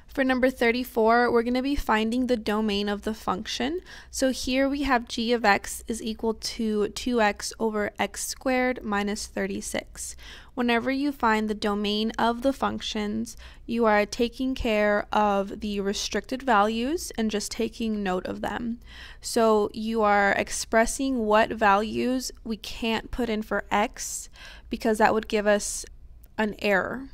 For number 34, we're going to be finding the domain of the function. So here we have g of x is equal to 2x over x squared minus 36. Whenever you find the domain of the functions, you are taking care of the restricted values and just taking note of them. So you are expressing what values we can't put in for x because that would give us an error.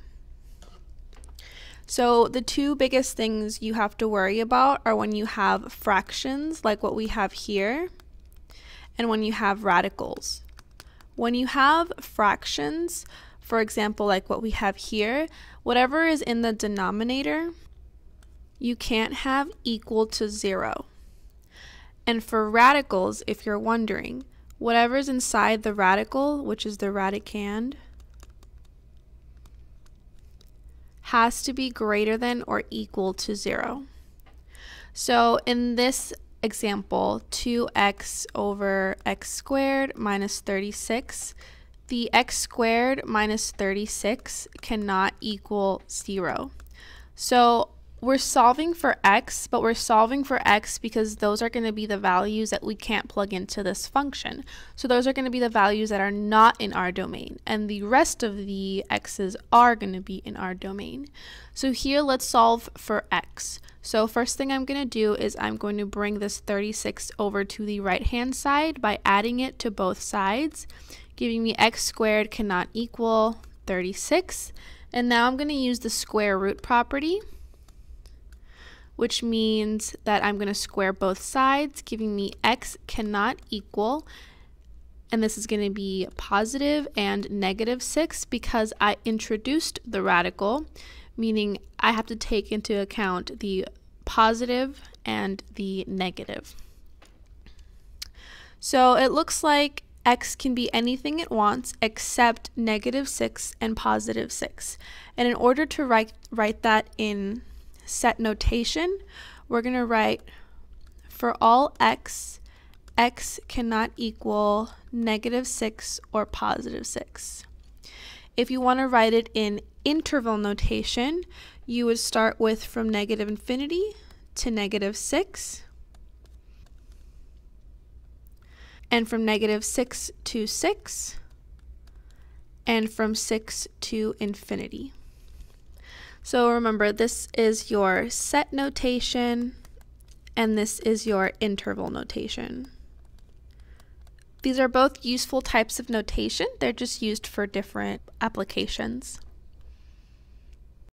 So the two biggest things you have to worry about are when you have fractions like what we have here and when you have radicals. When you have fractions, for example, like what we have here, whatever is in the denominator, you can't have equal to 0. And for radicals, if you're wondering, whatever's inside the radical, which is the radicand, has to be greater than or equal to 0. So in this example, 2x over x squared minus 36, the x squared minus 36 cannot equal 0. So we're solving for x, but we're solving for x because those are going to be the values that we can't plug into this function. So those are going to be the values that are not in our domain, and the rest of the x's are going to be in our domain. So here let's solve for x. So first thing I'm going to do is I'm going to bring this 36 over to the right hand side by adding it to both sides, giving me x squared cannot equal 36. And now I'm going to use the square root property, which means that I'm going to square both sides, giving me x cannot equal, and this is going to be positive and negative 6 because I introduced the radical, meaning I have to take into account the positive and the negative. So it looks like x can be anything it wants except negative 6 and positive 6. And in order to write that in set notation, we're going to write for all x, x cannot equal negative 6 or positive 6. If you want to write it in interval notation, you would start with from negative infinity to negative 6, and from negative 6 to 6, and from 6 to infinity. So remember, this is your set notation, and this is your interval notation. These are both useful types of notation. They're just used for different applications.